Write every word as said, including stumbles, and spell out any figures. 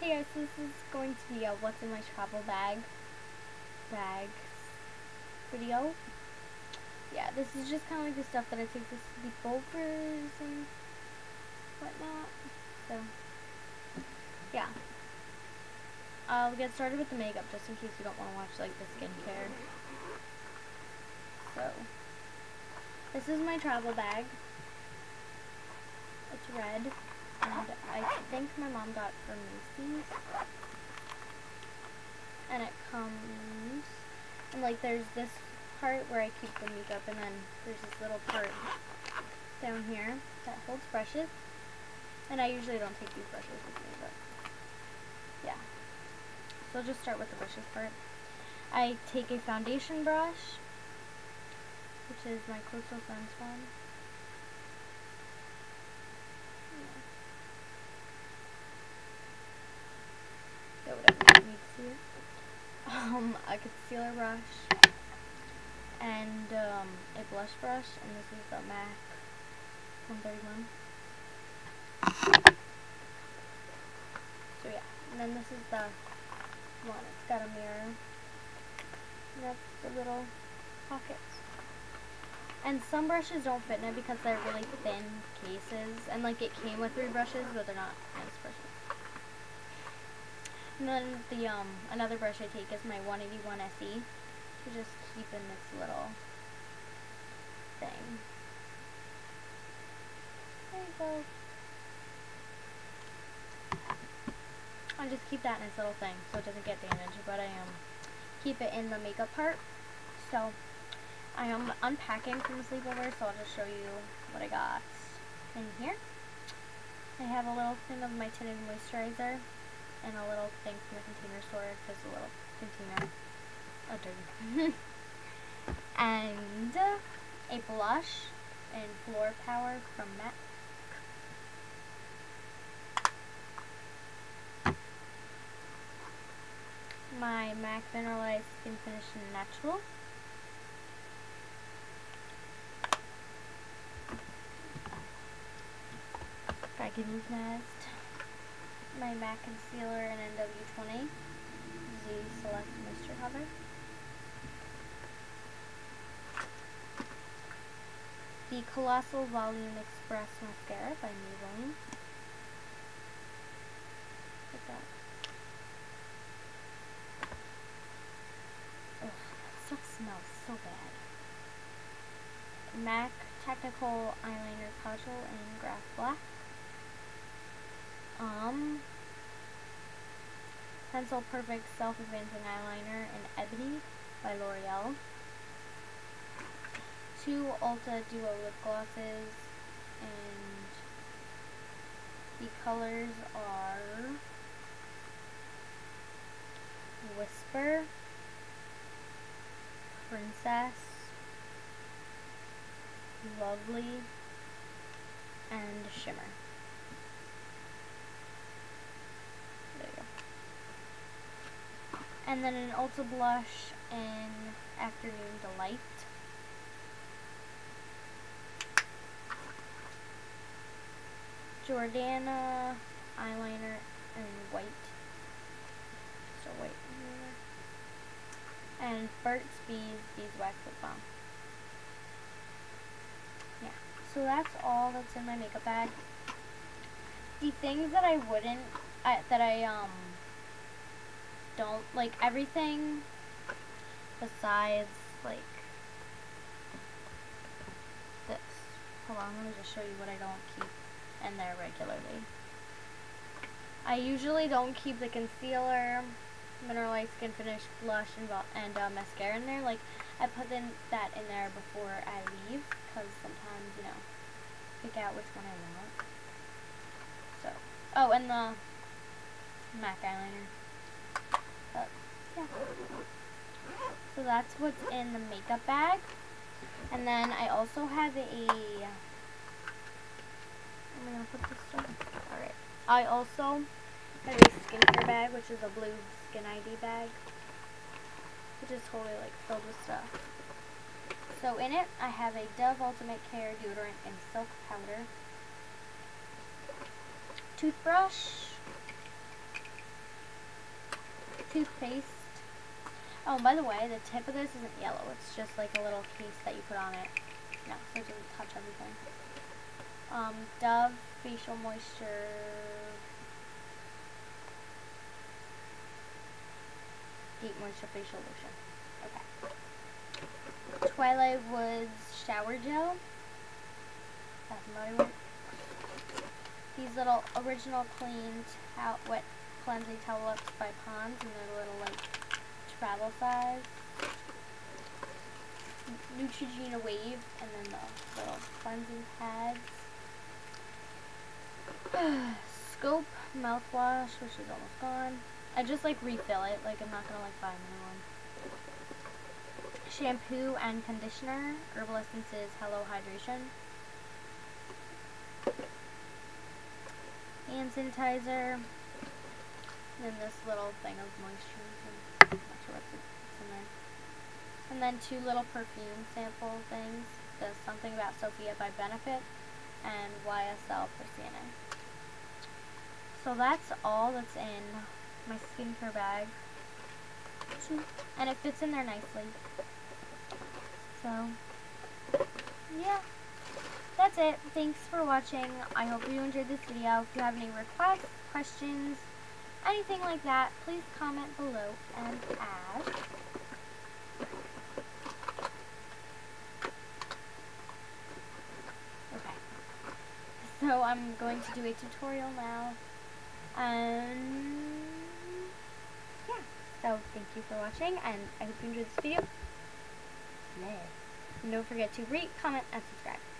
Hey guys, so this is going to be a what's in my travel bag bags video. Yeah, this is just kind of like the stuff that I take to sleepovers and whatnot. So, yeah. I'll get started with the makeup just in case you don't want to watch like the skincare. So, this is my travel bag. It's red, and I think my mom got it from Macy's. And it comes, and like there's this part where I keep the makeup, and then there's this little part down here that holds brushes. And I usually don't take these brushes with me, but yeah. So I'll just start with the brushes part. I take a foundation brush, which is my Coastal Scents one. Yeah, whatever you need to see it. Um, a concealer brush, and um, a blush brush, and this is the MAC one thirty-one. So yeah, and then this is the one. It's got a mirror, and that's the little pockets. And some brushes don't fit in it because they're really thin cases, and like it came with three brushes, but they're not nice brushes. And then the um another brush I take is my one eighty-one S E to just keep in this little thing. There you go. I just keep that in this little thing so it doesn't get damaged, but I um keep it in the makeup part. So I am unpacking from the sleepover, so I'll just show you what I got in here. I have a little thing of my tinted moisturizer, and a little thing from the container store, just a little container of dirty. And uh, a blush in Floor Power from MAC. My MAC Mineralized Skin Finish Natural. Dragon's Nest. My MAC Concealer in N W twenty. Z Select Moisture Cover. The Colossal Volume Express Mascara by Maybelline. Look at that. Ugh, that stuff smells so bad. MAC Technical Eyeliner Casual in Grass Black. Um, Pencil Perfect Self-Advancing Eyeliner in Ebony by L'Oreal. Two Ulta Duo Lip Glosses, and the colors are Whisper, Princess, Lovely, and Shimmer. There you go. And then an Ulta blush in Afternoon Delight. Jordana eyeliner in white. So white. And Burt's Bees Beeswax Lip Balm. Yeah. So that's all that's in my makeup bag. The things that I wouldn't, I, that I um don't like, everything besides like this. Hold on, let me just show you what I don't keep in there regularly. I usually don't keep the concealer, Mineralized Skin Finish, blush, and, and uh, mascara in there. Like, I put in, that in there before I leave, because sometimes, you know, pick out which one I want. So, oh, and the MAC eyeliner. But, yeah. So that's what's in the makeup bag. And then I also have a, am I going to put this stuff? Alright. I also have a skincare bag, which is a blue Skin I D bag, which is totally like filled with stuff. So in it, I have a Dove Ultimate Care deodorant in silk powder, toothbrush, toothpaste. Oh, by the way, the tip of this isn't yellow. It's just like a little case that you put on it. No, so it doesn't touch everything. Um, Dove Facial Moisture. Deep Moisture Facial Lotion. Okay. Twilight Woods Shower Gel. Bath and Body Works. These little original clean towel, wet cleansing towel ups by Pond's, and they're little like travel size. Neutrogena Wave, and then the little cleansing pads. Scope mouthwash, which is almost gone. I just like refill it, like I'm not gonna like buy another one. Shampoo and conditioner, Herbal Essences Hello Hydration. Hand sanitizer. And then this little thing of moisture. I'm not sure what's in there. And then two little perfume sample things. The Something About Sophia by Benefit and Y S L for C N A. So that's all that's in my skincare bag. And it fits in there nicely. So, yeah. That's it. Thanks for watching. I hope you enjoyed this video. If you have any requests, questions, anything like that, please comment below and ask. Okay. So I'm going to do a tutorial now. Um, yeah. So thank you for watching, and I hope you enjoyed this video. Yeah. And don't forget to rate, comment, and subscribe.